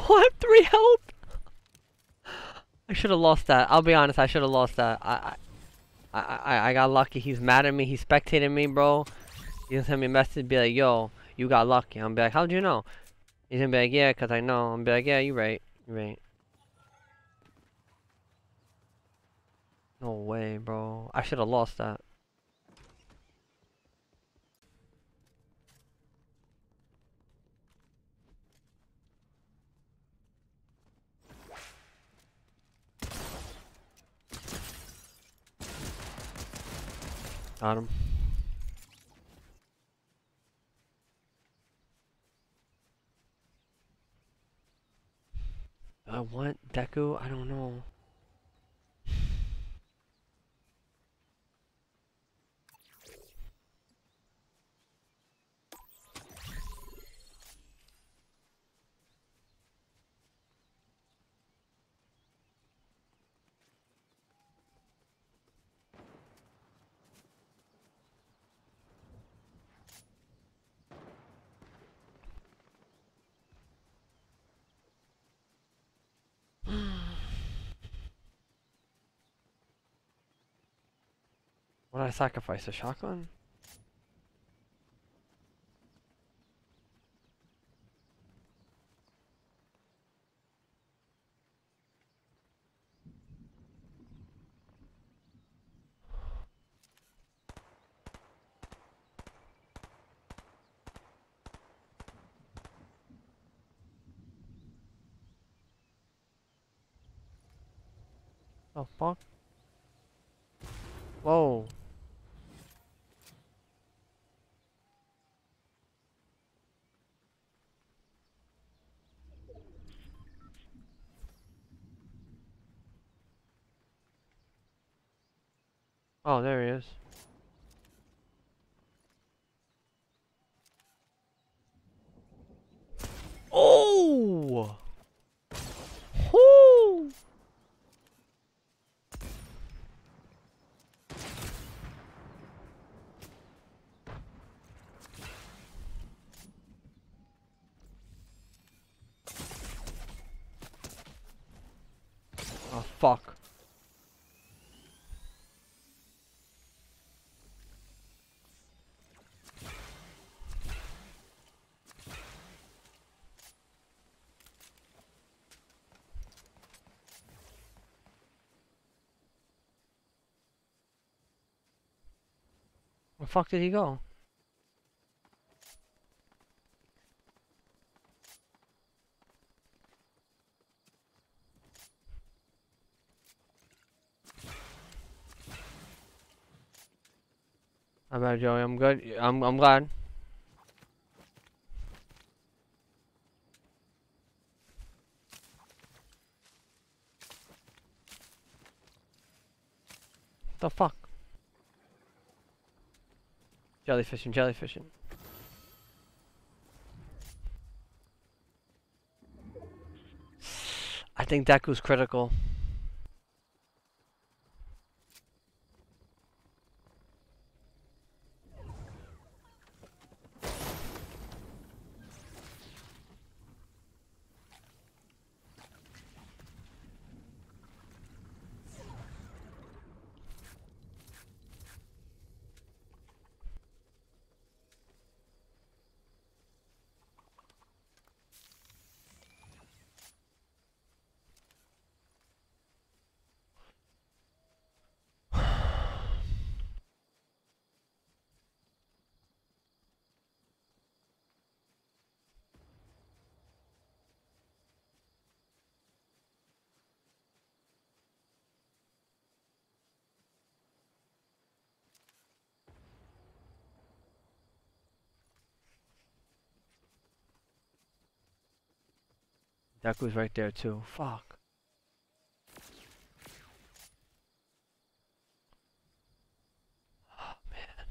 I have 3 health. I should have lost that. I'll be honest. I should have lost that. I got lucky. He's mad at me. He's spectating me, bro. He's gonna send me a message, be like, "Yo, you got lucky." I'm be like, "How'd you know?" He's gonna be like, "Yeah, 'cause I know." I'm be like, "Yeah, you right. You right." No way, bro. I should have lost that. Got him. What? Deku? I don't know. What did I sacrifice? A shotgun? Oh, fuck. Whoa. Oh, there he is. Oh! Whoo! Oh, fuck. Where the fuck did he go? I'm bad, Joey. I'm good. I'm glad. The fuck? Jellyfishing, jellyfishing. I think Deku's critical. Deku's right there too. Fuck. Oh, man.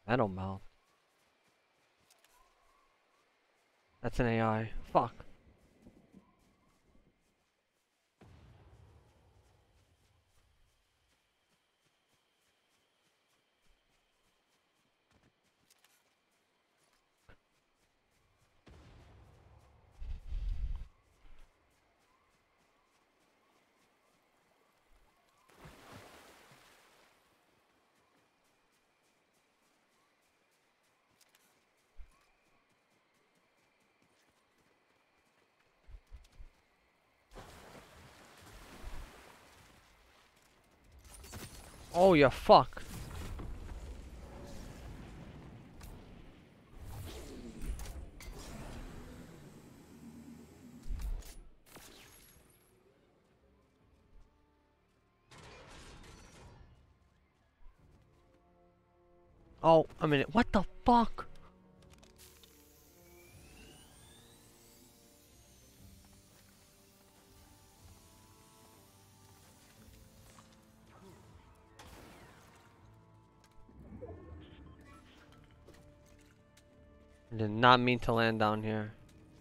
Metal mouth. That's an AI. Fuck. Oh, you fuck. Oh, a minute. What the fuck? I did not mean to land down here.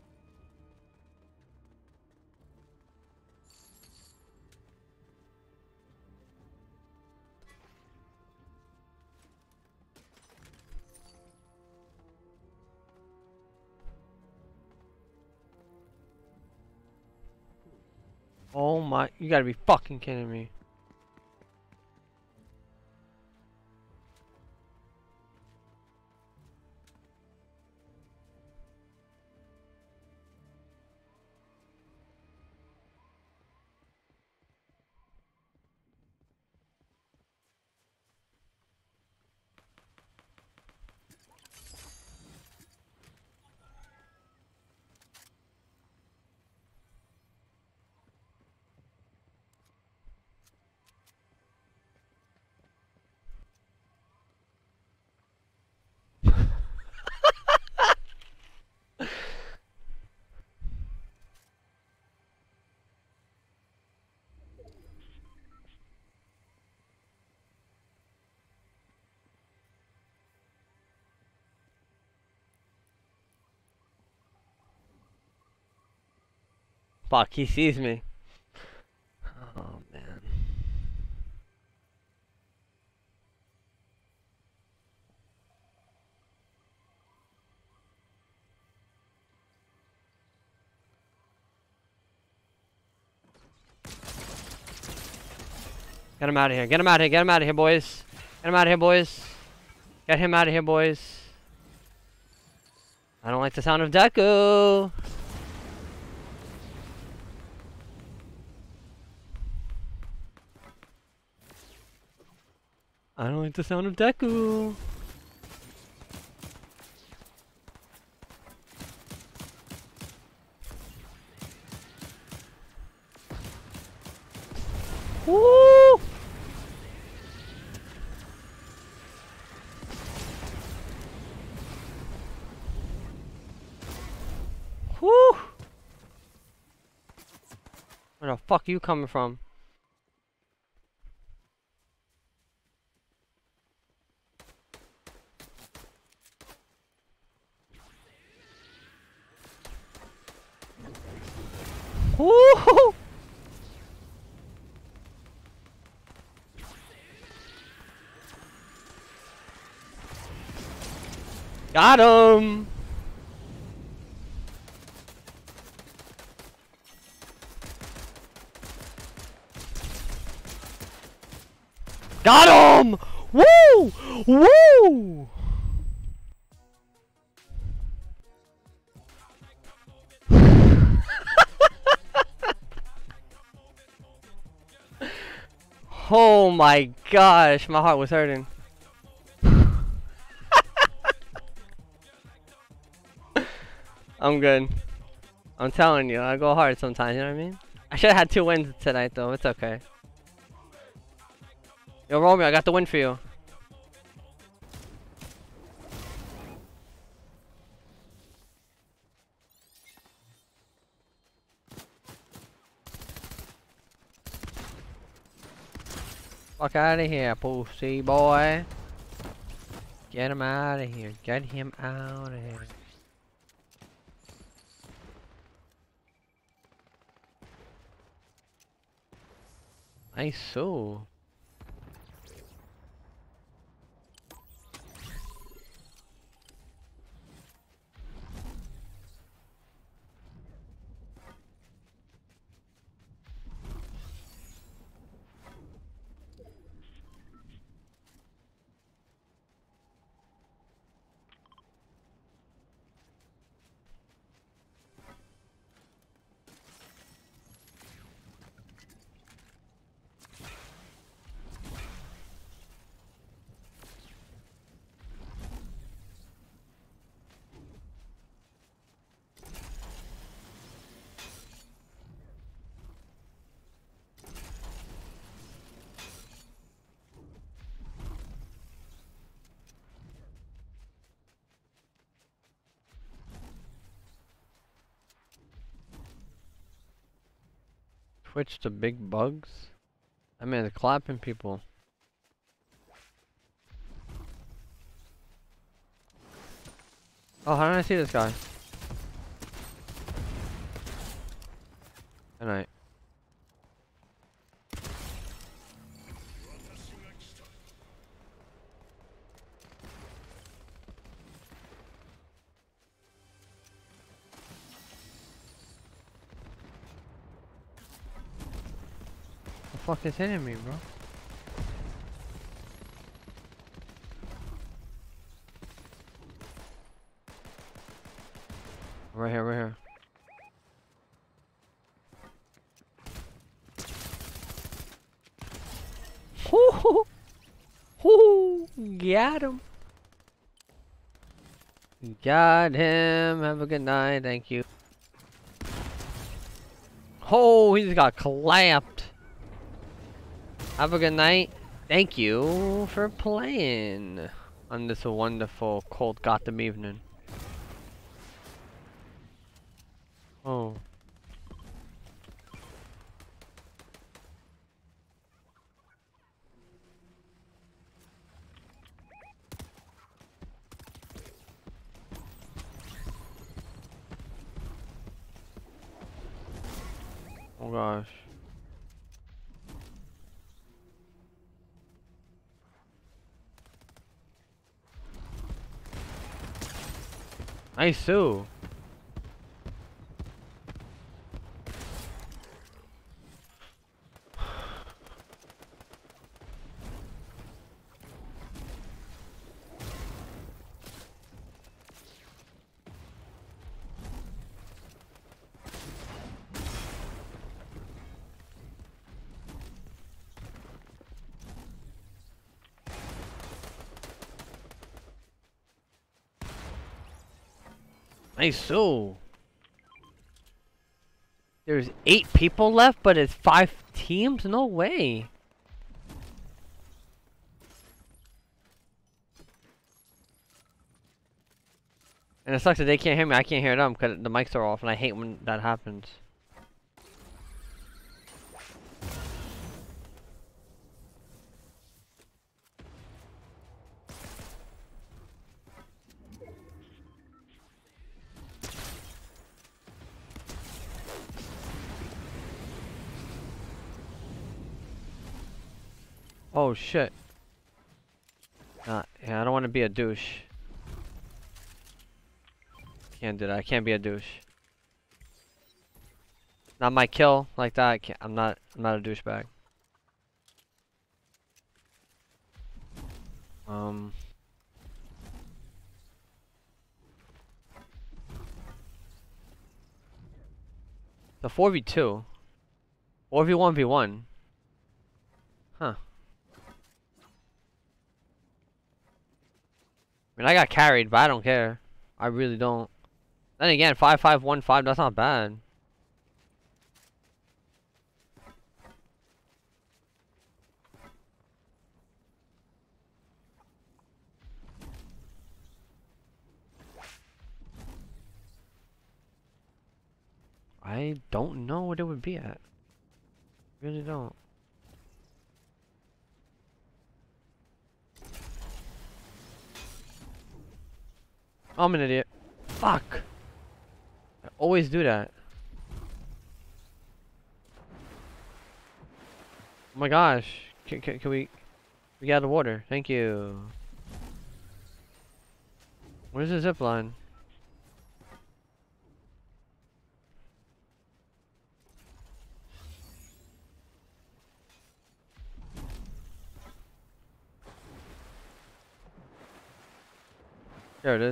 Oh my, you gotta be fucking kidding me. Fuck, he sees me. Oh man. Get him out of here. Get him out of here. Get him out of here, boys. Get him out of here, boys. Get him out of here, boys. I don't like the sound of Deku. I don't like the sound of Deku. Woo! Woo! Where the fuck are you coming from? Woo! Got him! Got him! Woo! Woo! Oh my gosh, my heart was hurting. I'm good. I'm telling you, I go hard sometimes, you know what I mean? I should have had 2 wins tonight though, it's okay. Yo, Romeo, I got the win for you. Fuck out of here, pussy boy. Get him out of here. Get him out of here. Nice so. Twitch to big bugs? I mean, they're clapping people. Oh, how did I see this guy? Good night. The fuck is hitting me, bro? Right here, right here. Hoo hoo! Got him! Got him! Have a good night, thank you. Oh, he just got clapped! Have a good night. Thank you for playing on this wonderful cold Gotham evening. Oh. Oh gosh. Nice Sue. Nice Sue. There's 8 people left, but it's 5 teams? No way. And it sucks that they can't hear me. I can't hear them because the mics are off, and I hate when that happens. Oh shit. Yeah, I don't want to be a douche. Can't do that. I can't be a douche. Not my kill like that. I'm not a douchebag. The 4v2. 4v1v1. Huh. I mean, I got carried, but I don't care. I really don't. Then again, 5-5-1-5, that's not bad. I don't know what it would be at. Really don't. I'm an idiot. Fuck. I always do that. Oh my gosh. Can we get out of the water? Thank you. Where's the zip line? There it is.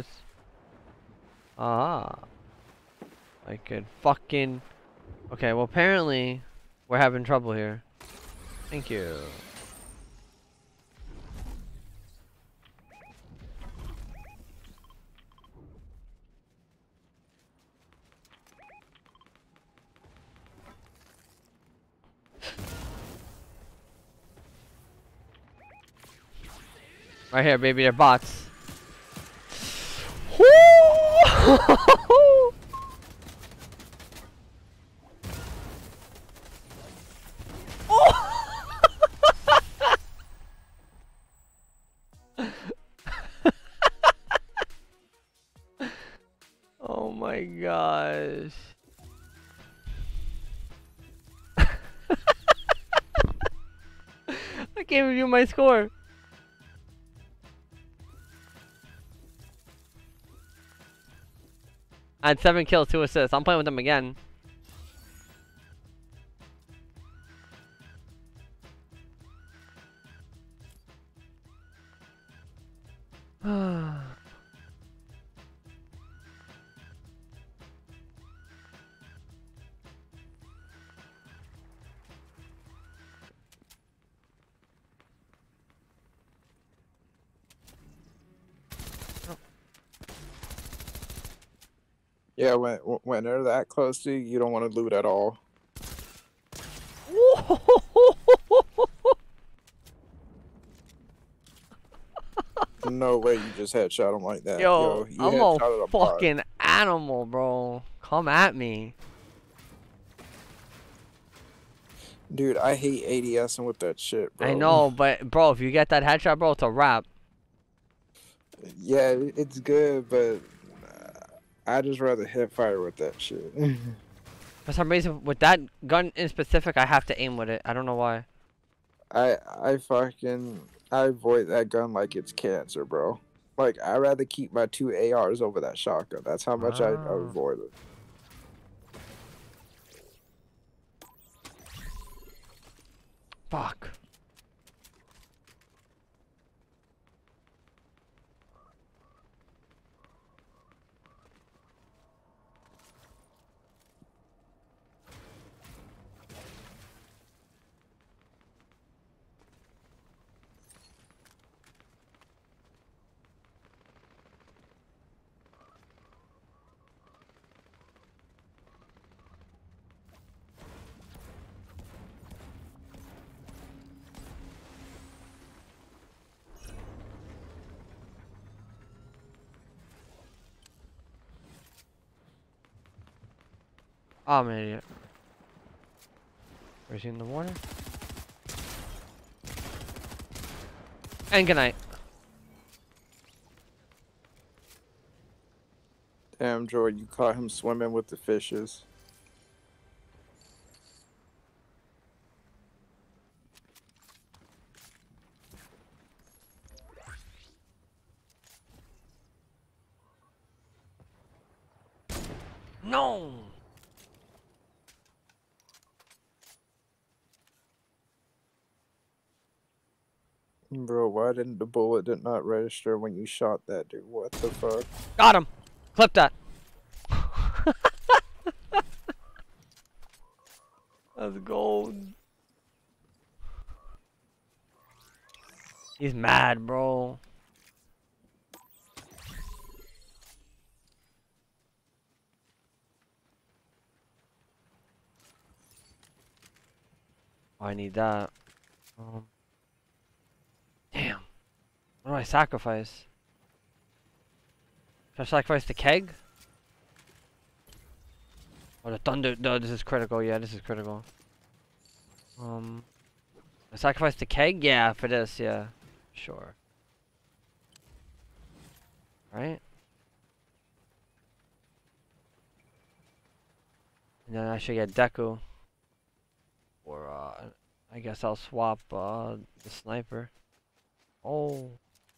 Ah. I could fucking... Okay, well apparently we're having trouble here. Thank you. Right here, baby, they're bots. Oh my gosh. I can't review my score. I had 7 kills, 2 assists. I'm playing with them again. Yeah, when they're that close to you, you don't want to loot at all. No way you just headshot him like that. Yo, You I'm headshotted a fucking animal, bro. Come at me. Dude, I hate ADSing with that shit, bro. I know, but bro, if you get that headshot, bro, it's a wrap. Yeah, it's good, but I just rather hip fire with that shit. For some reason, with that gun in specific, I have to aim with it. I don't know why. I avoid that gun like it's cancer, bro. Like, I'd rather keep my 2 ARs over that shotgun. That's how much I avoid it. Fuck. Oh, I'm an idiot. Where's he in the water? And good night. Damn, Joy, you caught him swimming with the fishes. No! Bro, why didn't the bullet did not register when you shot that dude? What the fuck? Got him! Clip that! That's gold. He's mad, bro. Oh, I need that. Damn. What do I sacrifice? Should I sacrifice the keg? Or the thunder? No, this is critical. Yeah, this is critical. I sacrifice the keg? Yeah, for this, yeah. Sure. Right? And then I should get Deku. Or, I guess I'll swap, the sniper. Oh.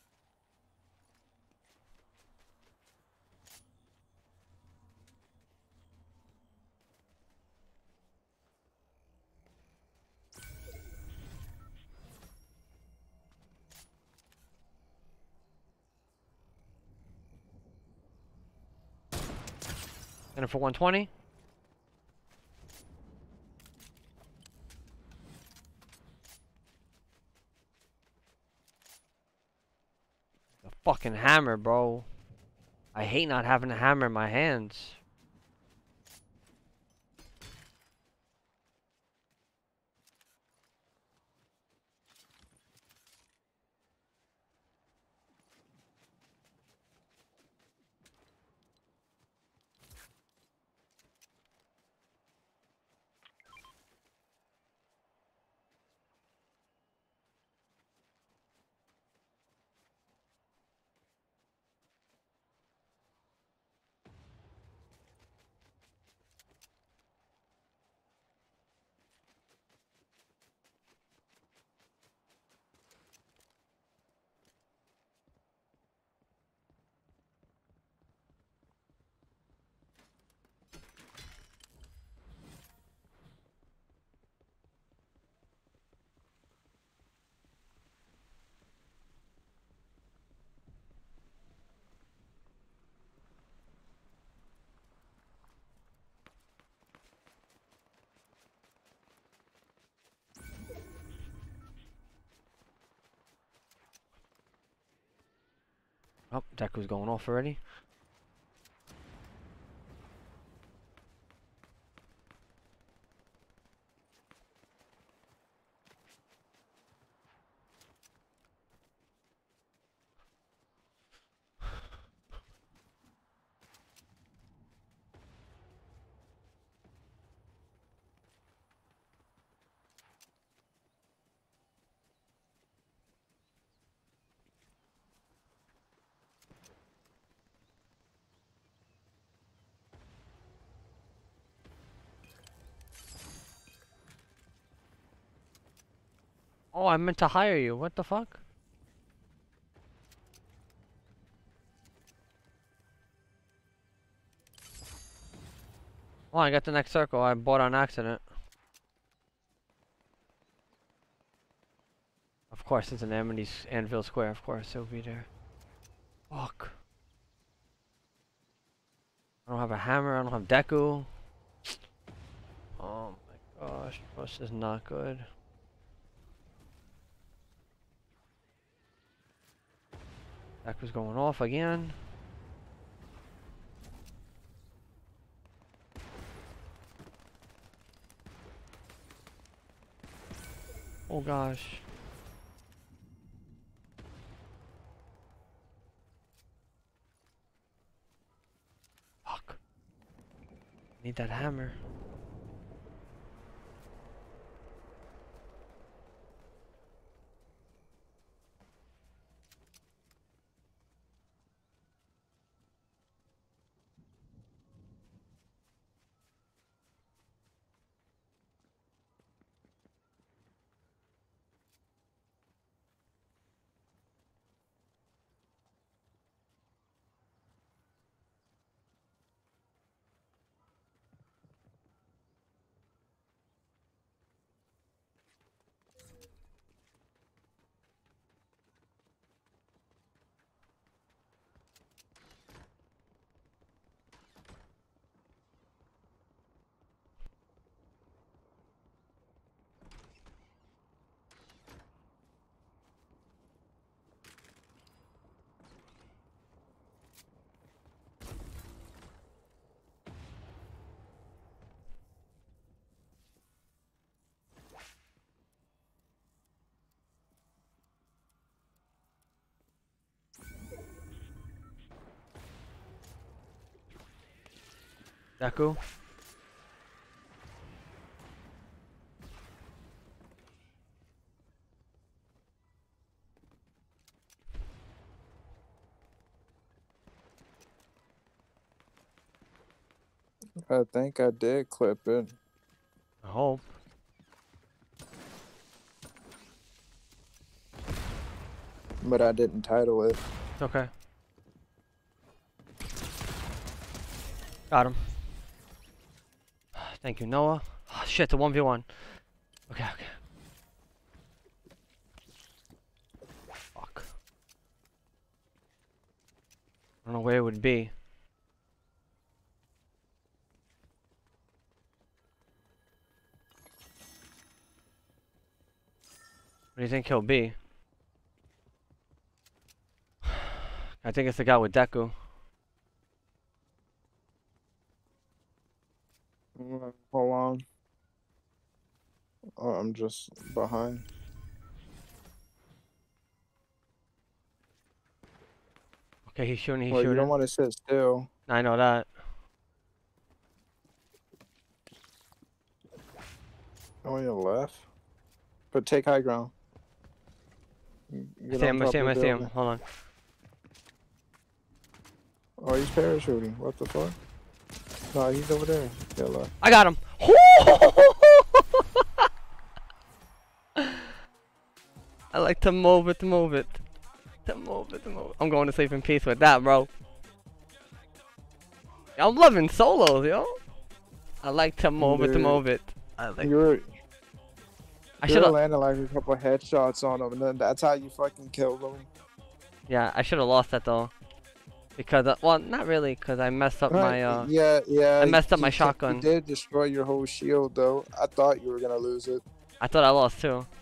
And for 120. The fucking hammer, bro. I hate not having a hammer in my hands. Oh, Deku's going off already. Oh, I meant to hire you. What the fuck? Oh, I got the next circle. I bought on accident. Of course, it's an Anvil Square. Of course, it'll be there. Fuck. I don't have a hammer. I don't have Deku. Oh my gosh. This is not good. Deku's going off again. Oh gosh. Fuck. Need that hammer. Deku. I think I did clip it. I hope. But I didn't title it. It's okay. Got him. Thank you, Noah. Oh, shit, the 1v1. Okay, okay. Fuck. I don't know where it would be. What do you think he'll be? I think it's the guy with Deku. Hold on. Oh, I'm just behind. Okay, he's shooting, he's Well, shooting. you don't want to sit still. I know that. On your left. But take high ground. I see him, I see him, I see him. Hold on. Oh, he's parachuting. What the fuck? No, he's over there. Yeah, look. I got him. I like to move it, move it. To move it, move it. I'm going to sleep in peace with that, bro. I'm loving solos, yo. I like to move it, move it. I like. I should have landed like a couple of headshots on him, and then that's how you fucking killed him. Yeah, I should have lost that though. Because, well, not really, because I messed up my, yeah. I messed up my shotgun. You did destroy your whole shield, though. I thought you were gonna lose it. I thought I lost too.